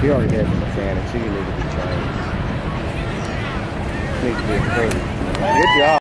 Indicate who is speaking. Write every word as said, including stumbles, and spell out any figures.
Speaker 1: He already has a mechanic, so you need to be trained. Needs to be improved. Good job.